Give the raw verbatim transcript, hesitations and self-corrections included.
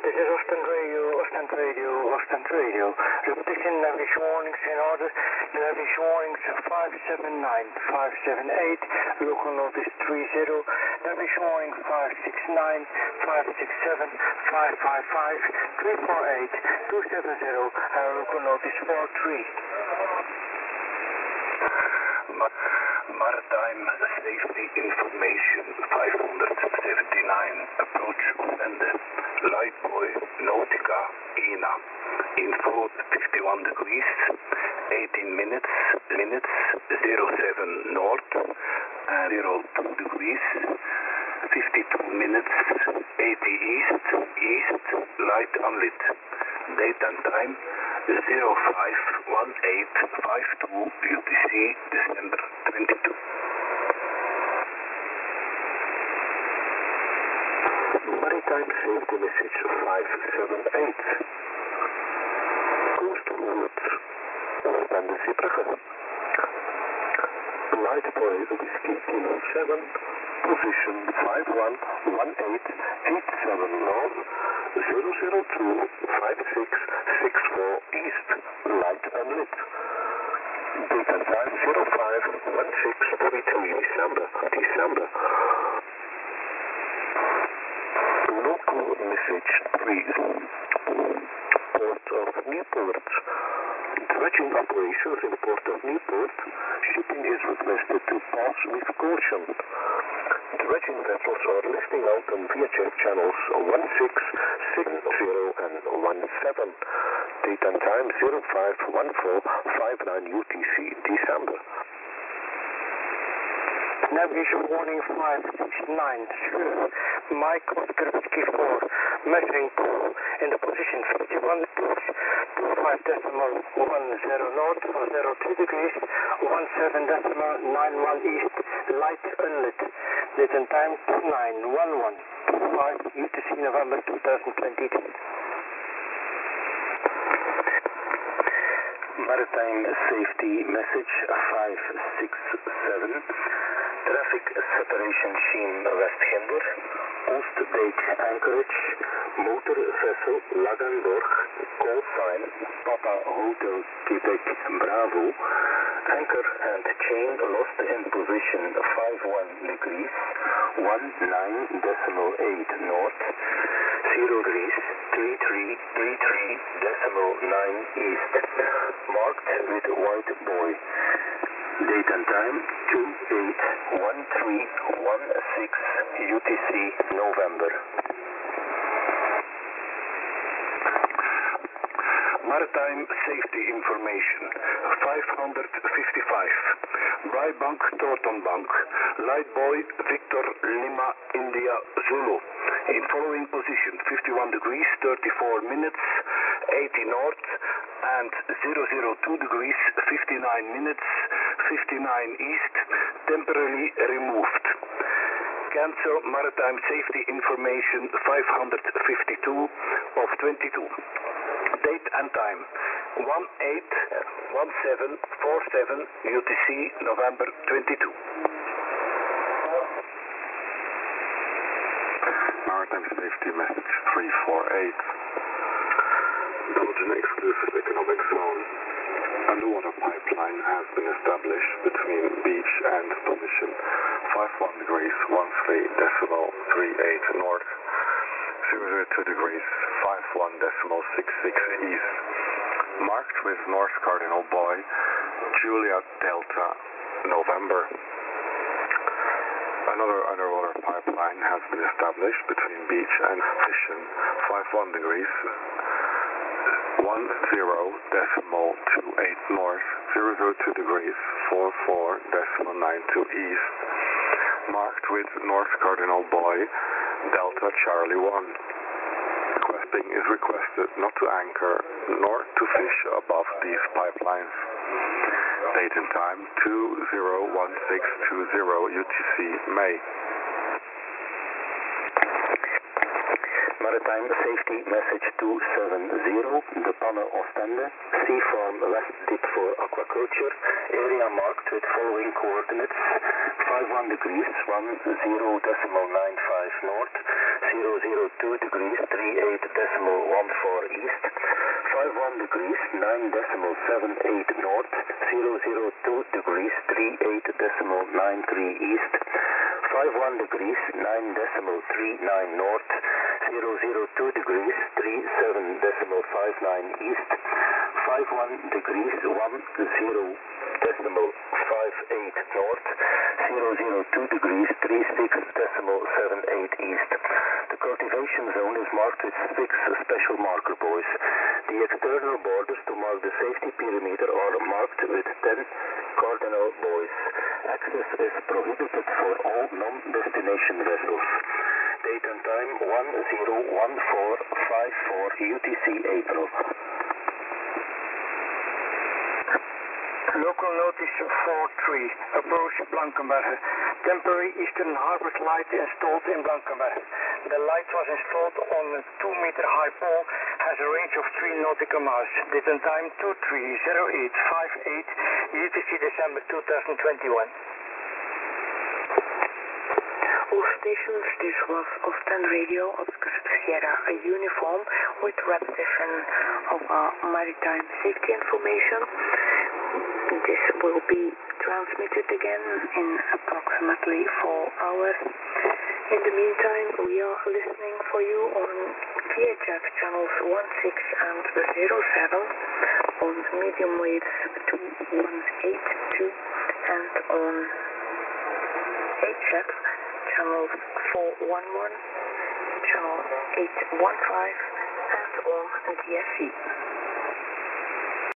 This is Ostend Radio, Ostend Radio, Ostend Radio. Repetition, navigation warnings in order. Navigation warnings five seven nine, five seven eight, local notice three zero. Navigation warning five six nine, five six seven, five five five, three four eight, two seven zero, and local notice four three. Maritime Safety Information five seventy-nine, approach Ostende, Lightboy, Nautica, Ena, info fifty-one degrees, eighteen minutes, minutes, zero seven north, and zero two degrees, fifty-two minutes, eighty east, east, light unlit, date and time, zero five one eight five two U T C, December twenty-two. Maritime Safety Message five seven eight. Coastal routes. Ostende Zeebrugge. Lightboy Whiskey Kilo seven. Position five one one eight eight seven north, zero zero two five six six four east, light unlit. Date and time zero five one six forty-two December, December. Local message three. Port of Newport. Dredging operations in Port of Newport. Shipping is requested to pass with caution. Dredging vessels are listing out on V H F channels one six, six zero and one seven. Date and time zero five one four five nine U T C, December. Navigation warning five six nine, sure. Mike Oscar Whiskey four, measuring pool in the position fifty-one degrees, twenty-five decimal one zero north, zero two degrees, seventeen decimal nine one east, light unlit. Date and time two nine one one two five U T C, November two thousand twenty-two. Maritime Safety Message five six seven. Traffic Separation Scheme West Ginder, Oostbeek Anchorage, Motor Vessel Laganborg, call sign Papa Hotel Quebec Bravo, anchor and chain lost in position five one degrees, one nine decimal eight north, zero degrees, three three three three decimal nine east, marked with white buoy. Date and time two eight one three one six U T C, November. Maritime Safety Information five fifty-five. Brybank Tortonbank, Lightboy Victor Lima India Zulu. In following position fifty-one degrees, thirty-four minutes, eighty north, and zero zero two degrees, fifty-nine minutes, fifty-nine east, temporarily removed. Cancel Maritime Safety Information five fifty-two of twenty-two. Date and time one eight one seven four seven U T C, November twenty-two. Maritime Safety Message three four eight. Belgian Exclusive Economic Zone. Underwater pipeline has been established between beach and position five one degrees, one three decimal three eight north, zero zero two degrees, five one decimal six six east. Marked with North Cardinal Buoy, Julia Delta, November. Another underwater pipeline has been established between beach and position five one degrees, one zero decimal two eight north, zero zero two degrees, four four decimal nine two east, marked with North Cardinal Buoy, Delta Charlie one. Requesting is requested not to anchor nor to fish above these pipelines. Date and time two zero one six two zero U T C, May. Maritime Safety Message two seven zero, De Panne Ostende, Sea Farm West Dit for Aquaculture, area marked with following coordinates five one degrees, one zero decimal nine five north, zero zero two degrees, three eight decimal one four east, five one degrees, nine decimal seven eight north, zero zero two degrees, three eight decimal nine three east, five one degrees, nine decimal three nine north, zero zero two degrees, three seven decimal five nine east, five one degrees, one zero decimal five eight north, zero zero two degrees, three six decimal seven eight east. The cultivation zone is marked with six special marker buoys. The external borders to mark the safety perimeter are marked with ten cardinal buoys. Access is prohibited for all non-destination vessels. Date and time one zero one four five four U T C April. Local notice four three, approach Blankenberge. Temporary Eastern Harvest light installed in Blankenberge. The light was installed on a two meter high pole, has a range of three nautical miles. Date and time two three zero eight five eight, U T C December two thousand twenty-one. All stations, this was Austin Radio, Oscar Sierra, a uniform with repetition of our maritime safety information. This will be transmitted again in approximately four hours. In the meantime, we are listening for you on V H F channels one six and zero seven, on medium waves two one eight two, and on H F channel four one one, channel eight one five, and on D S C.